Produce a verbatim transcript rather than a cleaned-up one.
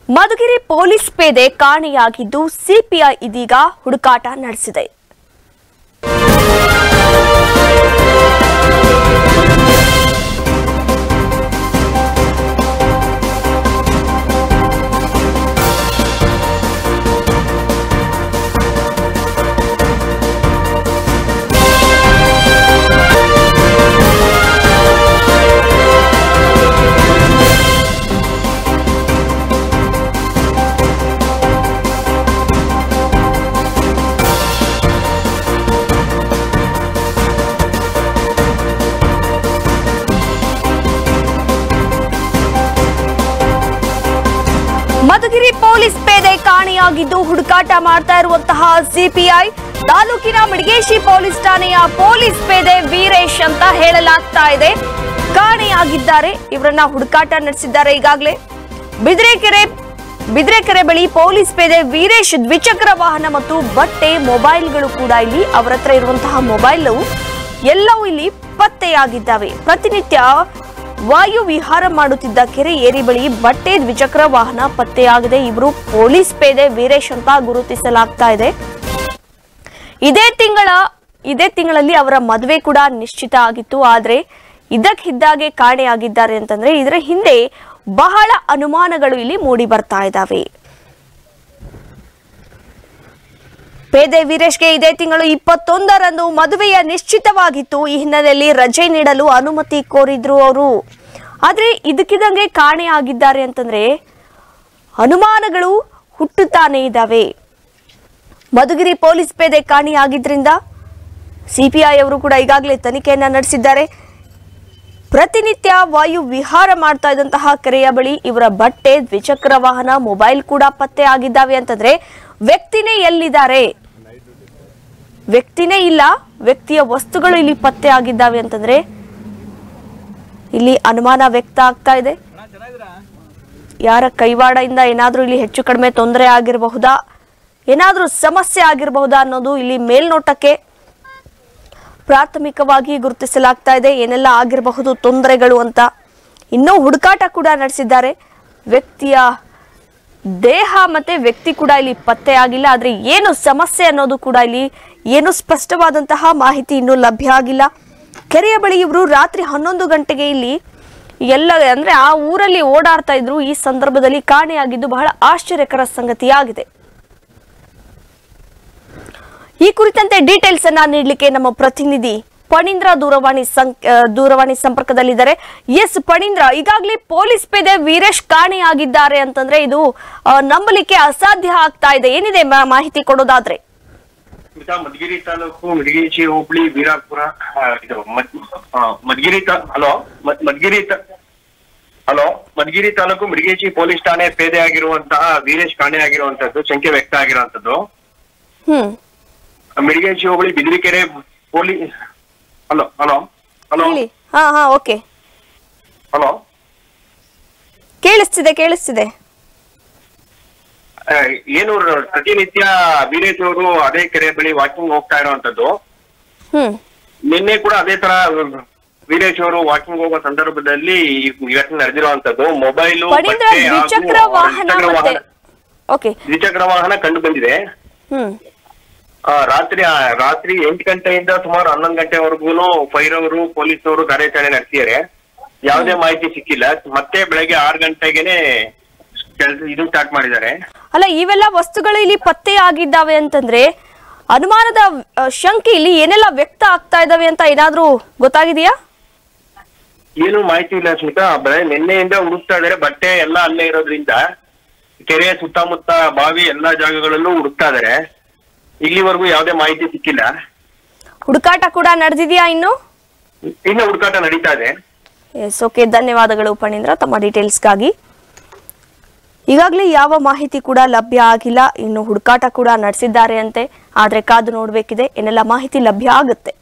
Madhugiri police ಪೇದೆ ಕಾಣೆಯಾಗಿದ್ದು CPI ಇದೀಗ ಹುಡುಕಾಟ ನಡೆಸಿದೆ. ಮಧುಗಿರಿ ಪೊಲೀಸ್ ಪೇದೆ ಕಾಣೆಯಾಗಿದ್ದು ಹುಡುಕಾಟ ಮಾಡ್ತಾ ಇರುವಂತಹ ಸಿಪಿಐ ತಾಲೂಕಿನ ಮಿಡಗೇಶಿ ಪೊಲೀಸ್ ಠಾಣೆಯ ಪೊಲೀಸ್ ಪೇದೆ ವೀರೇಶ್ ಅಂತ ಹೇಳಲಾಗ್ತಾ ಇದೆ. ಕಾಣೆಯಾಗಿದ್ದಾರೆ. ಇವರನ್ನ ಹುಡುಕಾಟ ನಡೆಸಿದ್ದಾರೆ. ಈಗಾಗಲೇ ಬಿದ್ರೆಕೆರೆ ಬಿದ್ರೆಕೆರೆ ಬಳಿ ಪೊಲೀಸ್ ಪೇದೆ ವೀರೇಶ್ ದ್ವಿಚಕ್ರ ವಾಹನ ಮತ್ತು ಬಟ್ಟೆ ಮೊಬೈಲ್ಗಳು ಕೂಡ ಇಲ್ಲಿ ಅವರ ಹತ್ರ ಇರುವಂತಹ ಮೊಬೈಲ್ ಎಲ್ಲವೂ ಇಲ್ಲಿ ಪತ್ತೆಯಾಗಿದ್ದಾವೆ. ಪ್ರತಿನಿತ್ಯ ವಾಯು ವಿಹಾರ ಮಾಡುತ್ತಿದ್ದ ಕೆರೆ ಏರಿ ಬಳಿ ಬಟ್ಟೆ ದ್ವಿಚಕ್ರ ವಾಹನ ಪತ್ತೆಯಾಗಿದೆ. ಇವರು ಪೊಲೀಸ್ ಪೇದೆ ವೀರೇಶ್ ಅಂತ ಗುರುತಿಸಲಾಗ್ತಾ ಇದೆ. ಇದೇ ತಿಂಗಳ ಇದೇ ತಿಂಗಳಲ್ಲಿ ಅವರ ಮದುವೆ ಕೂಡ ನಿಶ್ಚಿತ ಆಗಿತ್ತು. ಆದ್ರೆ ಇದಕ್ಕಿದ್ದಾಗೆ ಕಾಣೆಯಾಗಿದ್ದಾರೆ ಅಂತಂದ್ರೆ ಇದರ ಹಿಂದೆ ಬಹಳ ಅನುಮಾನಗಳು ಇಲ್ಲಿ ಮೂಡಿ ಬರ್ತಾ ಇದ್ದಾವೆ. ಪೇದೆ ವೀರೇಶ್ಗೆ ಇದೇ ತಿಂಗಳು ಇಪ್ಪತ್ತೊಂದರಂದು ಮದುವೆಯ ನಿಶ್ಚಿತವಾಗಿತ್ತು. ಈ ಹಿನ್ನೆಲೆಯಲ್ಲಿ ರಜೆ ನೀಡಲು ಅನುಮತಿ ಕೋರಿದ್ರು ಅವರು. ಆದ್ರೆ ಇದಕ್ಕಿದಂಗೆ ಕಾಣೆಯಾಗಿದ್ದಾರೆ ಅಂತಂದ್ರೆ ಅನುಮಾನಗಳು ಹುಟ್ಟುತ್ತಾನೆ ಇದ್ದಾವೆ. ಮಧುಗಿರಿ ಪೊಲೀಸ್ ಪೇದೆ ಕಾಣೆಯಾಗಿದ್ರಿಂದ ಸಿಪಿಐ ಅವರು ಕೂಡ ಈಗಾಗಲೇ ತನಿಖೆಯನ್ನ ನಡೆಸಿದ್ದಾರೆ. ಪ್ರತಿನಿತ್ಯ ವಾಯು ವಿಹಾರ ಮಾಡ್ತಾ ಇದ್ದಂತಹ ಕೆರೆಯ ಬಳಿ ಇವರ ಬಟ್ಟೆ ದ್ವಿಚಕ್ರ ವಾಹನ ಮೊಬೈಲ್ ಕೂಡ ಪತ್ತೆ ಆಗಿದ್ದಾವೆ ಅಂತಂದ್ರೆ ವ್ಯಕ್ತಿನೇ ಎಲ್ಲಿದ್ದಾರೆ, ವ್ಯಕ್ತಿನೇ ಇಲ್ಲ, ವ್ಯಕ್ತಿಯ ವಸ್ತುಗಳು ಇಲ್ಲಿ ಪತ್ತೆ ಆಗಿದ್ದಾವೆ ಅಂತಂದ್ರೆ ಇಲ್ಲಿ ಅನುಮಾನ ವ್ಯಕ್ತ ಆಗ್ತಾ ಇದೆ. ಯಾರ ಕೈವಾಡದಿಂದ ಏನಾದ್ರೂ ಇಲ್ಲಿ ಹೆಚ್ಚು ಕಡಿಮೆ ತೊಂದರೆ ಆಗಿರಬಹುದಾ, ಏನಾದ್ರೂ ಸಮಸ್ಯೆ ಆಗಿರಬಹುದಾ ಅನ್ನೋದು ಇಲ್ಲಿ ಮೇಲ್ನೋಟಕ್ಕೆ ಪ್ರಾಥಮಿಕವಾಗಿ ಗುರುತಿಸಲಾಗ್ತಾ ಇದೆ. ಏನೆಲ್ಲ ಆಗಿರಬಹುದು ತೊಂದರೆಗಳು ಅಂತ ಇನ್ನೂ ಹುಡುಕಾಟ ಕೂಡ ನಡೆಸಿದ್ದಾರೆ. ವ್ಯಕ್ತಿಯ ದೇಹ ಮತ್ತೆ ವ್ಯಕ್ತಿ ಕೂಡ ಇಲ್ಲಿ ಪತ್ತೆ ಆಗಿಲ್ಲ. ಆದ್ರೆ ಏನು ಸಮಸ್ಯೆ ಅನ್ನೋದು ಕೂಡ ಇಲ್ಲಿ ಏನು ಸ್ಪಷ್ಟವಾದಂತಹ ಮಾಹಿತಿ ಇನ್ನೂ ಲಭ್ಯ ಆಗಿಲ್ಲ. ಕೆರೆಯ ಬಳಿ ಇವರು ರಾತ್ರಿ ಹನ್ನೊಂದು ಗಂಟೆಗೆ ಇಲ್ಲಿ ಎಲ್ಲ ಅಂದ್ರೆ ಆ ಊರಲ್ಲಿ ಓಡಾಡ್ತಾ ಇದ್ರು. ಈ ಸಂದರ್ಭದಲ್ಲಿ ಕಾಣೆಯಾಗಿದ್ದು ಬಹಳ ಆಶ್ಚರ್ಯಕರ ಸಂಗತಿಯಾಗಿದೆ. ಈ ಕುರಿತಂತೆ ಡೀಟೇಲ್ಸ್ ಅನ್ನ ನೀಡಲಿಕ್ಕೆ ನಮ್ಮ ಪ್ರತಿನಿಧಿ ಪಣೀಂದ್ರ ದೂರವಾಣಿ ದೂರವಾಣಿ ಸಂಪರ್ಕದಲ್ಲಿದ್ದಾರೆ. ಎಸ್ ಪಣೀಂದ್ರ, ಈಗಾಗಲೇ ಪೊಲೀಸ್ ಪೇದೆ ವೀರೇಶ್ ಕಾಣೆಯಾಗಿದ್ದಾರೆ ಅಂತಂದ್ರೆ ಇದು ನಂಬಲಿಕ್ಕೆ ಅಸಾಧ್ಯ ಆಗ್ತಾ ಇದೆ. ಏನಿದೆ ಮಾಹಿತಿ ಕೊಡೋದಾದ್ರೆ? ಮಧುಗಿರಿ ತಾಲೂಕು ಮಿಡಗೇಶಿ ಹೋಬಳಿ ವೀರಾಪುರ ಇದು ಮಧುಗಿರಿ ಹಲೋ ಮಧುಗಿರಿ ಹಲೋ ಮಧುಗಿರಿ ತಾಲೂಕು ಮಿಡಗೇಶಿ ಪೊಲೀಸ್ ಠಾಣೆ ಪೇದೆ ಆಗಿರುವಂತಹ ವೀರೇಶ್ ಕಾಣೆಯಾಗಿರುವಂತದ್ದು ಶಂಕೆ ವ್ಯಕ್ತ ಆಗಿರುವಂತದ್ದು. ಹ್ಮ್ ಮಿಡಗೇಶಿ ಹೋಬಳಿ Bidrikere police hello hello hello ಹಾ ಹಾ ಓಕೆ ಹಲೋ ಕೇಳಿಸ್ತಿದೆ ಕೇಳಿಸ್ತಿದೆ ಏನು ಪ್ರತಿನಿತ್ಯ ವೀರೇಶ್ ಅವರು ಅದೇ ಕೆರೆ ಬಳಿ ವಾಕಿಂಗ್ ಹೋಗ್ತಾ ಇರುವಂತದ್ದು. ಹ್ಮ್ ನಿನ್ನೆ ಕೂಡ ಅದೇ ತರ ವೀರೇಶ್ ಅವರು ವಾಕಿಂಗ್ ಹೋಗೋ ಸಂದರ್ಭದಲ್ಲಿ ಘಟನೆ ನಡೆದಿರುವಂತದ್ದು. ಮೊಬೈಲು ದ್ವಿಚಕ್ರ ವಾಹನ ದ್ವಿಚಕ್ರ ವಾಹನ ಕಂಡು ಬಂದಿದೆ. ಹ್ಮ್ ರಾತ್ರಿ ರಾತ್ರಿ ಎಂಟು ಗಂಟೆಯಿಂದ ಸುಮಾರು ಹನ್ನೊಂದು ಗಂಟೆವರೆಗೂ ಫೈರ್ ಅವರು ಪೊಲೀಸ್ ಅವರು ಕಾರ್ಯಾಚರಣೆ ನಡೆಸಿದ್ದಾರೆ. ಯಾವುದೇ ಮಾಹಿತಿ ಸಿಕ್ಕಿಲ್ಲ. ಮತ್ತೆ ಬೆಳಗ್ಗೆ ಆರು ಗಂಟೆಗೆನೆ ಕೆಲಸ ಇದು ಸ್ಟಾರ್ಟ್ ಮಾಡಿದ್ದಾರೆ. ಅಲ್ಲ, ಇವೆಲ್ಲ ವಸ್ತುಗಳು ಇಲ್ಲಿ ಪತ್ತೆ ಆಗಿದ್ದಾವೆ ಅಂತಂದ್ರೆ ಅನುಮಾನದ ಶಂಕೆ ಇಲ್ಲಿ ಏನೆಲ್ಲ ವ್ಯಕ್ತ ಆಗ್ತಾ ಇದಾವೆ ಅಂತ ಏನಾದ್ರೂ ಗೊತ್ತಾಗಿದೆಯಾ? ಏನು ಮಾಹಿತಿ ಇಲ್ಲ ಸ್ಮಿತಾ. ಬರೀ ನಿನ್ನೆಯಿಂದ ಹುಡುಕ್ತಾ ಇದಾರೆ. ಬಟ್ಟೆ ಎಲ್ಲ ಅಲ್ಲೇ ಇರೋದ್ರಿಂದ ಕೆರೆಯ ಸುತ್ತಮುತ್ತ ಬಾವಿ ಎಲ್ಲಾ ಜಾಗಗಳಲ್ಲೂ ಹುಡುಕ್ತಾ ಇದಾರೆ. ಇಲ್ಲಿವರೆಗೂ ಯಾವುದೇ ಮಾಹಿತಿ ಸಿಕ್ಕಿಲ್ಲ. ಹುಡುಕಾಟ ಕೂಡ ನಡೆದಿದೆಯಾ? ಇನ್ನು ಇನ್ನು ಹುಡುಕಾಟ ನಡೀತಾ ಇದೆ. ಎಸ್, ಓಕೆ, ಧನ್ಯವಾದಗಳು ಪಣೀಂದ್ರ ತಮ್ಮ ಡೀಟೇಲ್ಸ್ಗಾಗಿ. ಈಗಾಗಲೇ ಯಾವ ಮಾಹಿತಿ ಕೂಡ ಲಭ್ಯ ಆಗಿಲ್ಲ. ಇನ್ನು ಹುಡುಕಾಟ ಕೂಡ ನಡೆಸಿದ್ದಾರೆ ಅಂತೆ. ಆದ್ರೆ ಕಾದು ನೋಡ್ಬೇಕಿದೆ ಏನೆಲ್ಲ ಮಾಹಿತಿ ಲಭ್ಯ ಆಗುತ್ತೆ.